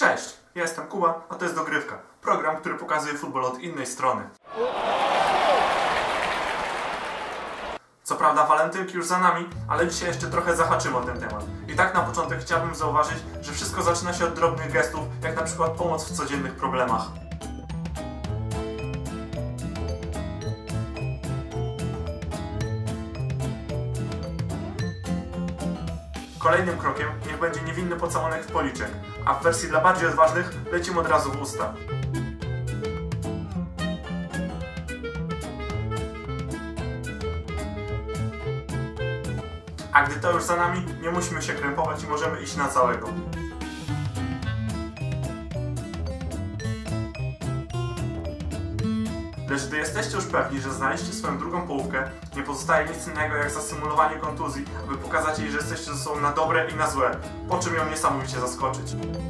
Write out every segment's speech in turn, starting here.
Cześć, ja jestem Kuba, a to jest Dogrywka. Program, który pokazuje futbol od innej strony. Co prawda walentynki już za nami, ale dzisiaj jeszcze trochę zahaczymy o ten temat. I tak na początek chciałbym zauważyć, że wszystko zaczyna się od drobnych gestów, jak na przykład pomoc w codziennych problemach. Kolejnym krokiem niech będzie niewinny pocałunek w policzek, a w wersji dla bardziej odważnych lecimy od razu w usta. A gdy to już za nami, nie musimy się krępować i możemy iść na całego. Lecz gdy jesteście już pewni, że znaleźliście swoją drugą połówkę, nie pozostaje nic innego jak zasymulowanie kontuzji, aby pokazać jej, że jesteście ze sobą na dobre i na złe, po czym ją niesamowicie zaskoczyć.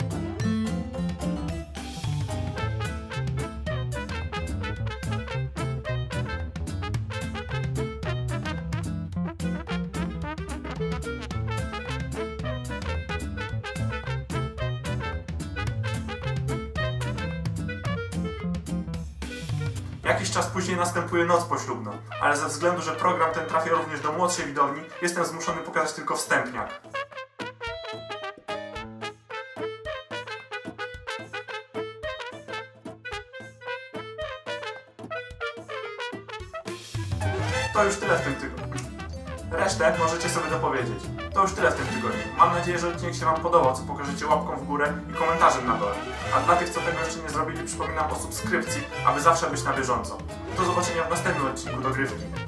Jakiś czas później następuje noc poślubna, ale ze względu, że program ten trafia również do młodszej widowni, jestem zmuszony pokazać tylko wstępniak. To już tyle w tym tygodniu. Resztę możecie sobie dopowiedzieć. To już tyle w tym tygodniu. Mam nadzieję, że odcinek się Wam podobał, co pokażecie łapką w górę i komentarzem na dole. A dla tych, co tego jeszcze nie zrobili, przypominam o subskrypcji, aby zawsze być na bieżąco. Do zobaczenia w następnym odcinku Dogrywki.